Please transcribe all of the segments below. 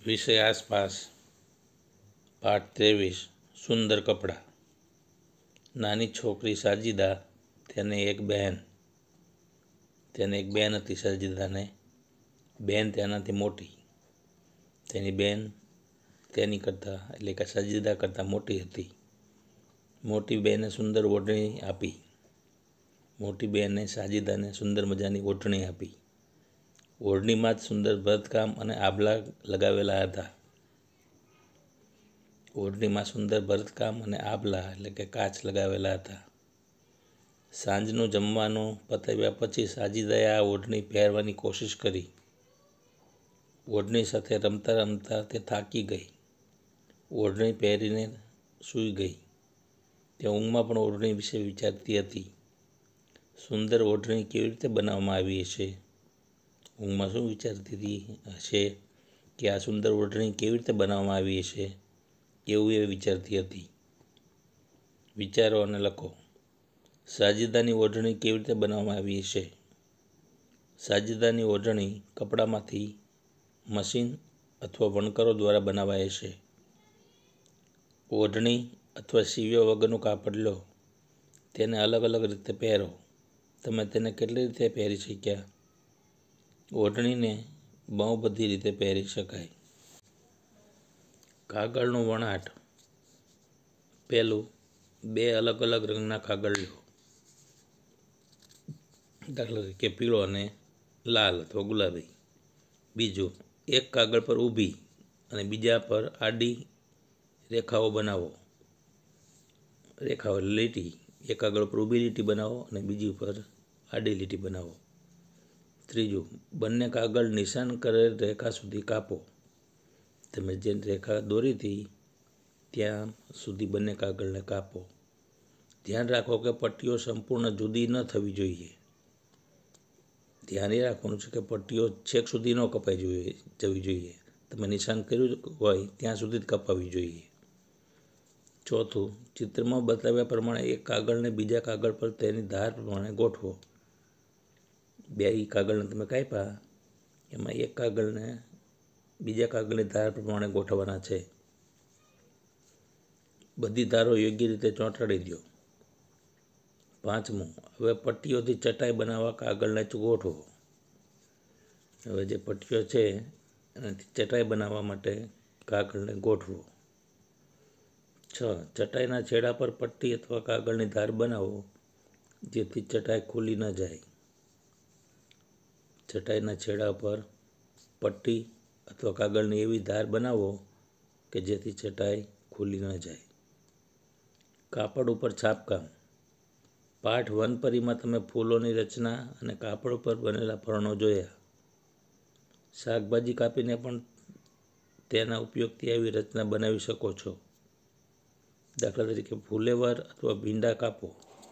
વિષય આસપાસ પાઠ 23 સુંદર કપડાં। નાની છોકરી સાજીદા તેને એક બહેન હતી। સાજીદાને બેન તેનાથી મોટી, તેની બેન તેની કરતાં એટલે કે સાજીદા કરતાં મોટી હતી। મોટી બહેને સુંદર ઓઢણી આપી। મોટી બહેને સાજીદાને સુંદર મજાની ઓઢણી આપી। ઓઢણીમાં જ સુંદર ભરતકામ અને આભલા લગાવેલા હતા। ઓઢણીમાં સુંદર ભરતકામ અને આભલા એટલે કે કાચ લગાવેલા હતા। સાંજનું જમવાનું પતાવ્યા પછી સાજીદાએ આ ઓઢણી પહેરવાની કોશિશ કરી। ઓઢણી સાથે રમતા રમતા તે થાકી ગઈ। ઓઢણી પહેરીને સૂઈ ગઈ। તે ઊંઘમાં પણ ઓઢણી વિશે વિચારતી હતી। સુંદર ઓઢણી કેવી રીતે બનાવવામાં આવી હશે? ઊંઘમાં શું વિચારતી હશે કે આ સુંદર ઓઢણી કેવી રીતે બનાવવામાં આવી હશે, એવું એ વિચારતી હતી। વિચારો અને લખો। સાજીદાની ઓઢણી કેવી રીતે બનાવવામાં આવી હશે? સાજીદાની ઓઢણી કપડામાંથી મશીન અથવા વણકરો દ્વારા બનાવાય હશે। ઓઢણી અથવા સીવ્યા વગરનું કાપડ લો, તેને અલગ અલગ રીતે પહેરો। તમે તેને કેટલી રીતે પહેરી શક્યા? ઓઢણીને બહુ બધી રીતે પહેરી શકાય। કાગળનું વણાટ। પહેલું, 2 અલગ અલગ રંગના કાગળ લો, દાખલા તરીકે પીળો અને લાલ અથવા ગુલાબી। બીજું, એક કાગળ પર ઊભી અને બીજા પર આડી રેખાઓ બનાવો। રેખાઓ એટલે લીટી। એક કાગળ પર ઊભી લીટી બનાવો અને બીજી પર આડી લીટી બનાવો। ત્રીજું, બંને કાગળ નિશાન કરેલ રેખા સુધી કાપો। તમે જે રેખા દોરી હતી ત્યાં સુધી બંને કાગળને કાપો। ધ્યાન રાખો કે પટ્ટીઓ સંપૂર્ણ જુદી ન થવી જોઈએ। ધ્યાન એ રાખવાનું છે કે પટ્ટીઓ છેક સુધી ન કપાઈ જવી જોઈએ। તમે નિશાન કર્યું હોય ત્યાં સુધી જ કપાવવી જોઈએ। ચોથું, ચિત્રમાં બતાવ્યા પ્રમાણે એક કાગળને બીજા કાગળ પર તેની ધાર પ્રમાણે ગોઠવો। 2 કાગળને તમે કાપ્યા, એમાં એક કાગળને બીજા કાગળની ધાર પ્રમાણે ગોઠવવાના છે। બધી ધારો યોગ્ય રીતે ચોંટાડી દો। પાંચમું, હવે પટ્ટીઓથી ચટાઈ બનાવવા કાગળને ગોઠવો। હવે જે પટ્ટીઓ છે એનાથી ચટાઈ બનાવવા માટે કાગળને ગોઠવો। 6, ચટાઈના છેડા પર પટ્ટી અથવા કાગળની ધાર બનાવો જેથી ચટાઈ ખુલી ન જાય। ચટાઈના છેડા પર પટ્ટી અથવા કાગળની એવી ધાર બનાવો કે જેથી ચટાઈ ખુલી ન જાય। કાપડ ઉપર છાપકામ। પાઠ 1 તમે ફૂલોની રચના અને કાપડ ઉપર બનેલા ફરણો જોયા। શાકભાજી કાપીને પણ તેના ઉપયોગથી આવી રચના બનાવી શકો છો। દાખલા તરીકે ફુલેવર અથવા ભીંડા કાપો।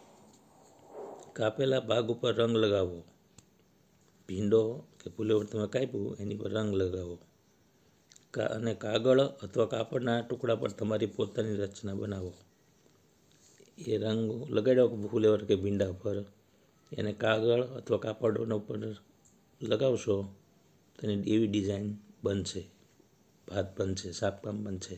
કાપેલા ભાગ ઉપર રંગ લગાવો। ભીંડો કે ફુલેવર તમે કાપ્યું એની પર રંગ લગાવો અને કાગળ અથવા કાપડના ટુકડા પર તમારી પોતાની રચના બનાવો। એ રંગ લગાડ્યો ફુલેવર કે ભીંડા પર, એને કાગળ અથવા કાપડોના ઉપર લગાવશો તો એની એવી ડિઝાઇન બનશે, ભાત બનશે, છાપકામ બનશે।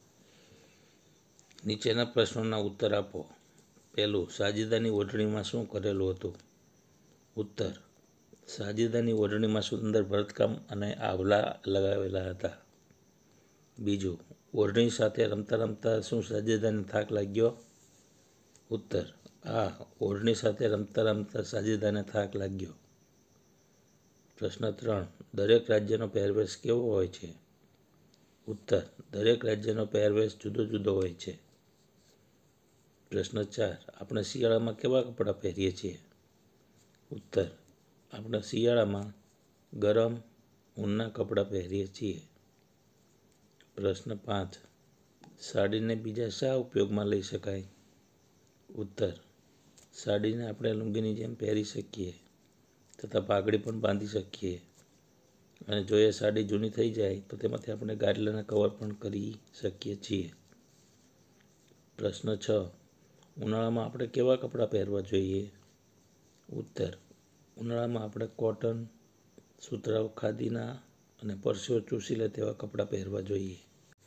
નીચેના પ્રશ્નોના ઉત્તર આપો। પહેલું, સાજીદાની ઓઢણીમાં શું કરેલું હતું? ઉત્તર, સાજીદાની ઓઢણીમાં સુંદર ભરતકામ અને આભલા લગાવેલા હતા। બીજું, ઓઢણી સાથે રમતા રમતા શું સાજીદાને થાક લાગ્યો? ઉત્તર, હા, ઓઢણી સાથે રમતા રમતા સાજીદાને થાક લાગ્યો। પ્રશ્ન 3, દરેક રાજ્યનો પહેરવેશ કેવો હોય છે? ઉત્તર, દરેક રાજ્યનો પહેરવેશ જુદો જુદો હોય છે। પ્રશ્ન 4, આપણે શિયાળામાં કેવા કપડાં પહેરીએ છીએ? ઉત્તર, આપણે શિયાળામાં ગરમ ઊનના કપડાં પહેરીએ છીએ। પ્રશ્ન 5, સાડીને બીજા શા ઉપયોગમાં લઈ શકાય? ઉત્તર, સાડીને આપણે લુંગીની જેમ પહેરી શકીએ તથા પાઘડી પણ બાંધી શકીએ અને જો એ સાડી જૂની થઈ જાય તો તેમાંથી આપણે ગાદલાના કવર પણ કરી શકીએ છીએ। પ્રશ્ન 6, ઉનાળામાં આપણે કેવા કપડાં પહેરવા જોઈએ? ઉત્તર, ઉનાળામાં આપણે કોટન, સુતરાઉ ખાદીના અને પરસેવો ચૂસી લે તેવા કપડાં પહેરવા જોઈએ?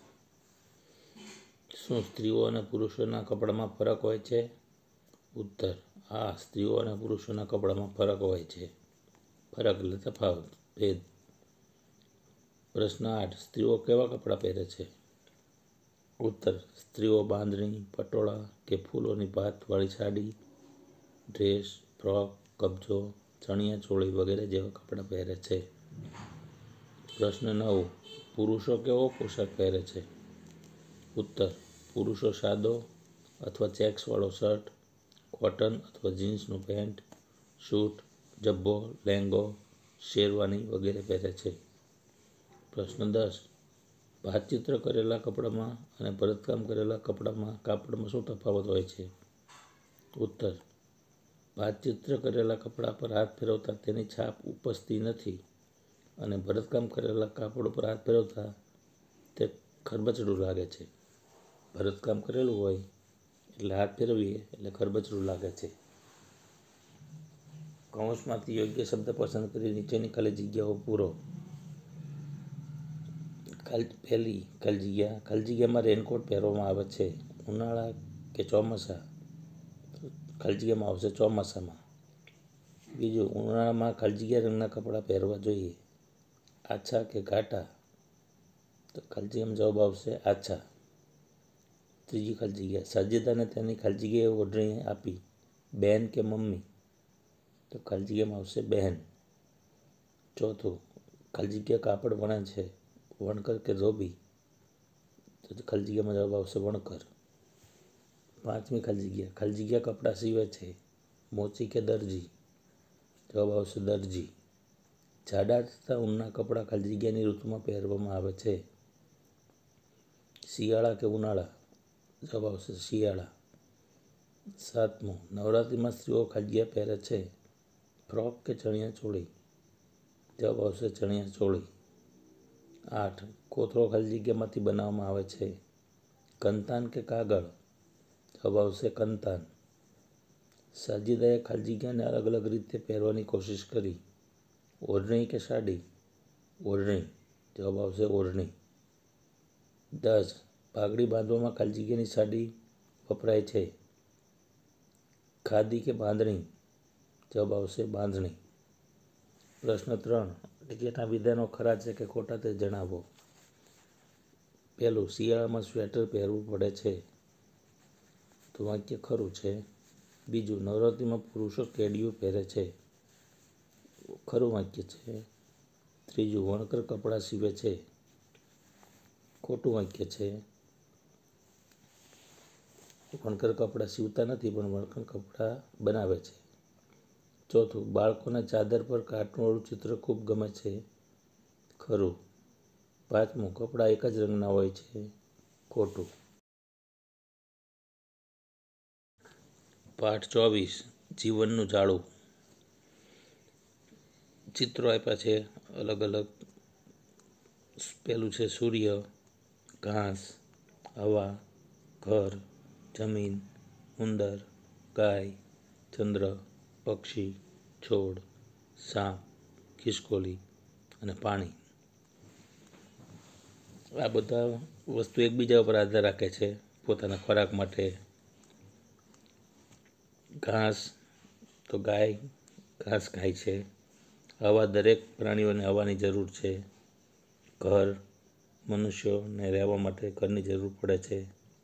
શું સ્ત્રીઓ અને પુરુષોના કપડામાં ફરક હોય છે? ઉત્તર: હા, સ્ત્રીઓ અને પુરુષોના કપડામાં ફરક હોય છે. ફરક એટલે તફાવત, ભેદ. પ્રશ્ન 8. સ્ત્રીઓ કેવા કપડાં પહેરે છે? ઉત્તર: સ્ત્રીઓ બાંધણી, પટોળા કે ફૂલોની ભાતવાળી સાડી, ડ્રેસ, ફ્રોક, કબજો, ચણિયા ચોળી વગેરે જેવા કપડાં પહેરે છે. પ્રશ્ન 9. પુરુષો કેવો પોશાક પહેરે છે? ઉત્તર: પુરુષો સાદો અથવા ચેક્સવાળો શર્ટ, કોટન અથવા જીન્સનું પેન્ટ, સૂટ, જબ્બો, લેંગો, શેરવાની વગેરે પહેરે છે. પ્રશ્ન 10. ભાતચિત્ર કરેલા કપડામાં અને ભરતકામ કરેલા કપડામાં કાપડમાં શું તફાવત હોય છે? ઉત્તર: ભાતચિત્ર કરેલા કપડા પર હાથ ફેરવતા તેની છાપ ઉપસતી નથી અને ભરતકામ કરેલા કાપડ ઉપર હાથ ફેરવતા તે ખરબચડું લાગે છે. ભરતકામ કરેલું હોય એટલે હાથ ફેરવીએ એટલે ખરબચડું લાગે છે. કૌંસમાંથી યોગ્ય શબ્દ પસંદ કરી નીચેની ખાલી જગ્યાઓ પૂરો. પહેલી ખાલી જગ્યા. ખાલી જગ્યામાં રેનકોટ પહેરવામાં આવે છે ઉનાળા કે ચોમાસા? ખાલી જગ્યામાં આવશે ચોમાસામાં. બીજું, ઉનાળામાં ખાલી જગ્યા રંગના કપડાં પહેરવા જોઈએ. આછા કે ઘાટા? તો ખાલી જગ્યામાં જવાબ આવશે આછા. ત્રીજી ખાલી જગ્યા. સાજિદાને તેની ખાલી જગ્યાએ ઓઢણી આપી, બહેન કે મમ્મી? તો ખાલી જગ્યામાં આવશે બહેન. ચોથું, ખાલી જગ્યા કાપડ વણે છે, વણકર કે ધોબી? તો ખાલી જગ્યામાં જવાબ આવશે વણકર. પાંચમી ખાલી જગ્યા. ખાલી જગ્યા કપડાં સીવે છે, મોચી કે દરજી? જવાબ આવશે દરજી. જાડા તથા ઊનના કપડાં ખાલી જગ્યાની ઋતુમાં પહેરવામાં આવે છે. શિયાળા કે ઉનાળા? જવાબ આવશે શિયાળા. સાતમું, નવરાત્રિમાં સ્ત્રીઓ ખાલી જગ્યા પહેરે છે, ફ્રોક કે ચણિયા ચોળી? જવાબ આવશે ચણિયા ચોળી. 8. કોથળો ખાલી જગ્યામાંથી બનાવવામાં આવે છે, કંતાન કે કાગળ? જવાબ આવશે કંતાન. સાજિદાએ ખાલી જગ્યાને અલગ અલગ રીતે પહેરવાની કોશિશ કરી, ઓઢણી કે સાડી? ઓઢણી. જવાબ આવશે ઓઢણી. 10. પાઘડી બાંધવામાં ખાલી જગ્યાની સાડી વપરાય છે, ખાદી કે બાંધણી? જવાબ આવશે બાંધણી. પ્રશ્ન 3. નીચેના વિધાનો ખરા છે કે ખોટા તે જણાવો. પહેલું, શિયાળામાં સ્વેટર પહેરવું પડે છે. તો વાક્ય ખરું છે. બીજું, નવરાત્રિમાં પુરુષો કેડિયું પહેરે છે. ખરું વાક્ય છે. ત્રીજું, વણકર કપડાં સીવે છે. ખોટું વાક્ય છે. વણકર કપડાં સીવતા નથી પણ વણકર કપડાં બનાવે છે. ચોથું, બાળકોને ચાદર પર કાર્ટૂનવાળું ચિત્ર ખૂબ ગમે છે. ખરું. પાંચમું, કપડાં એક જ રંગના હોય છે. ખોટું. પાઠ 24. જીવનનું જાળું. ચિત્રો આપ્યા છે અલગ અલગ. પહેલું છે સૂર્ય, ઘાસ, હવા, ઘર, જમીન, ઉંદર, ગાય, ચંદ્ર, પક્ષી, છોડ, સાપ, ખિસકોલી અને પાણી. આ બધા વસ્તુ એકબીજા ઉપર આધાર રાખે છે પોતાના ખોરાક માટે. ઘાસ તો ગાય ઘાસ ખાય છે. હવા, દરેક પ્રાણીઓને હવાની જરૂર છે. ઘર, મનુષ્યોને રહેવા માટે ઘરની જરૂર પડે છે.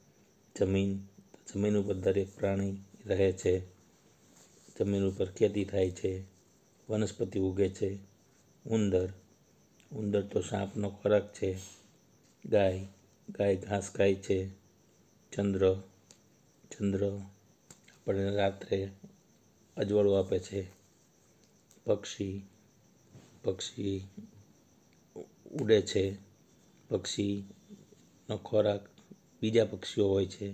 જમીન ઉપર દરેક પ્રાણી રહે છે. જમીન ઉપર ખેતી થાય છે, વનસ્પતિ ઉગે છે. ઉંદર તો સાપનો ખોરાક છે. ગાય ઘાસ ખાય છે. ચંદ્ર આપણને રાત્રે અજવાળું આપે છે. પક્ષી ઉડે છે. પક્ષીનો ખોરાક બીજા પક્ષીઓ હોય છે.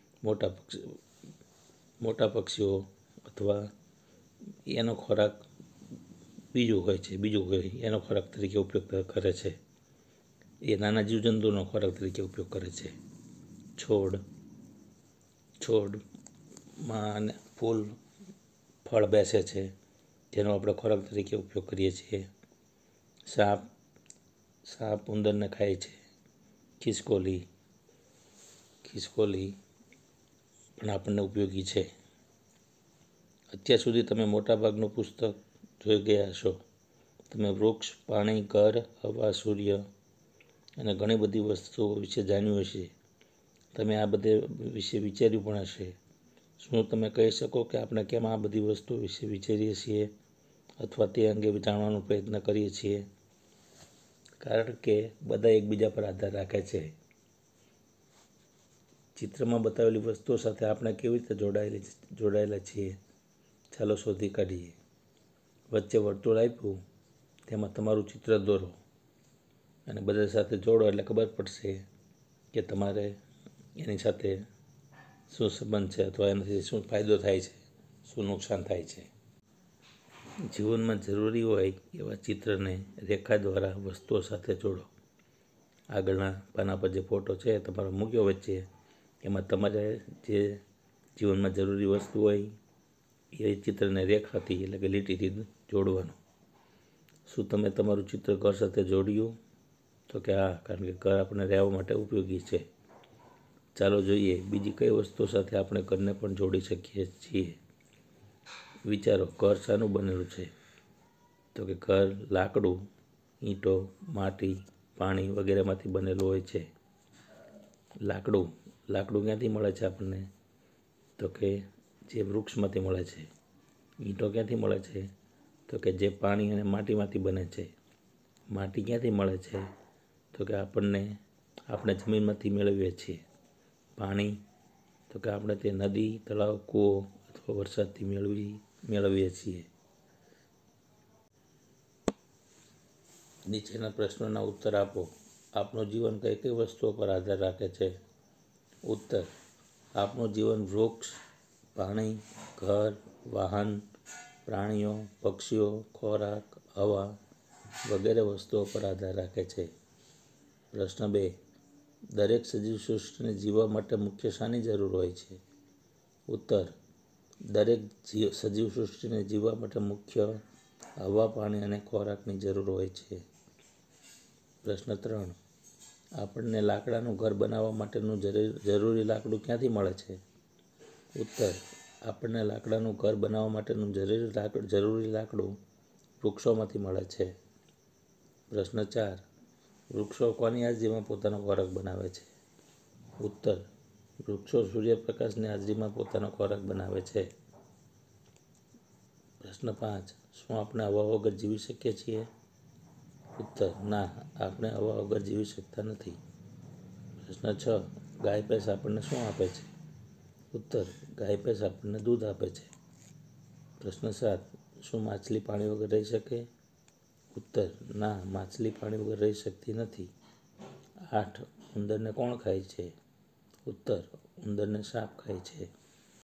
મોટા પક્ષીઓ અથવા એનો ખોરાક બીજું હોય એનો ખોરાક તરીકે ઉપયોગ કરે છે. એ નાના જીવજંતુનો ખોરાક તરીકે ઉપયોગ કરે છે. છોડમાં ફૂલ ફળ બેસે છે જેનો આપણે ખોરાક તરીકે ઉપયોગ કરીએ છીએ. સાપ સાપ ઉંદરને ખાય છે. ખિસકોલી પણ આપણને ઉપયોગી છે. અત્યાર સુધી તમે મોટાભાગનું પુસ્તક જોઈ ગયા હશો. તમે વૃક્ષ, પાણી, ઘર, હવા, સૂર્ય અને ઘણી બધી વસ્તુઓ વિશે જાણ્યું હશે. તમે આ બધે વિશે વિચાર્યું પણ હશે. શું તમે કહી શકો કે આપણે કેમ આ બધી વસ્તુઓ વિશે વિચારીએ છીએ અથવા તે અંગે જાણવાનો પ્રયત્ન કરીએ છીએ? કારણ કે બધા એકબીજા પર આધાર રાખે છે. ચિત્રમાં બતાવેલી વસ્તુઓ સાથે આપણે કેવી રીતે જોડાયેલા છીએ? ચાલો શોધી કાઢીએ. વચ્ચે વર્તુળ આપ્યું, તેમાં તમારું ચિત્ર દોરો અને બધા સાથે જોડો એટલે ખબર પડશે કે તમારે એની સાથે શું સંબંધ છે અથવા એનાથી શું ફાયદો થાય છે, શું નુકસાન થાય છે. જીવનમાં જરૂરી હોય એવા ચિત્રને રેખા દ્વારા વસ્તુઓ સાથે જોડો. આગળના પાના પર જે ફોટો છે તમારો મૂક્યો વચ્ચે, એમાં તમારે જે જીવનમાં જરૂરી વસ્તુ હોય એ ચિત્રને રેખાથી એટલે કે લીટીથી જોડવાનું. શું તમે તમારું ચિત્ર ઘર સાથે જોડ્યું? તો કે હા, કારણ કે ઘર આપણે રહેવા માટે ઉપયોગી છે. ચાલો જોઈએ બીજી કઈ વસ્તુઓ સાથે આપણે ઘરને પણ જોડી શકીએ છીએ. વિચારો, ઘર શાનું બનેલું છે? તો કે ઘર લાકડું, ઈંટો, માટી, પાણી વગેરેમાંથી બનેલું હોય છે. લાકડું ક્યાંથી મળે છે આપણને? તો કે જે વૃક્ષમાંથી મળે છે. ઈંટો ક્યાંથી મળે છે? તો કે જે પાણી અને માટીમાંથી બને છે. માટી ક્યાંથી મળે છે? તો કે આપણે જમીનમાંથી મેળવીએ છીએ. પાણી તો કે આપણે તે નદી, તળાવ, કૂવો અથવા વરસાદથી મેળવીએ છીએ. નીચેના પ્રશ્નોના ઉત્તર આપો. આપનું જીવન કઈ કઈ વસ્તુઓ પર આધાર રાખે છે? ઉત્તર: આપનું જીવન વૃક્ષ, પાણી, ઘર, વાહન, પ્રાણીઓ, પક્ષીઓ, ખોરાક, હવા વગેરે વસ્તુઓ પર આધાર રાખે છે. પ્રશ્ન 2: દરેક સજીવ સૃષ્ટિને જીવવા માટે મુખ્ય શાની જરૂર હોય છે? ઉત્તર: દરેક સજીવ સૃષ્ટિને જીવવા માટે મુખ્ય હવા, પાણી અને ખોરાકની જરૂર હોય છે. પ્રશ્ન 3: આપણને લાકડાનું ઘર બનાવવા માટેનું જરૂરી લાકડું ક્યાંથી મળે છે? ઉત્તર: આપણને લાકડાનું ઘર બનાવવા માટેનું જરૂરી લાકડું વૃક્ષોમાંથી મળે છે. પ્રશ્ન 4: વૃક્ષો કોની હાજરીમાં પોતાનો ખોરાક બનાવે છે? ઉત્તર: વૃક્ષો સૂર્યપ્રકાશની હાજરીમાં પોતાનો ખોરાક બનાવે છે. પ્રશ્ન 5: શું આપણે હવા વગર જીવી શકીએ છીએ? ઉત્તર: ના, આપણે હવા વગર જીવી શકતા નથી. પ્રશ્ન 6: ગાય ભેંસ આપણને શું આપે છે? ઉત્તર: ગાય ભેંસ આપણને દૂધ આપે છે. પ્રશ્ન 7: શું માછલી પાણી વગર રહી શકે? ઉત્તર: ના, માછલી પાણી વગર રહી શકતી નથી. 8: ઉંદરને કોણ ખાય છે? ઉત્તર: ઉંદરને સાપ ખાય છે.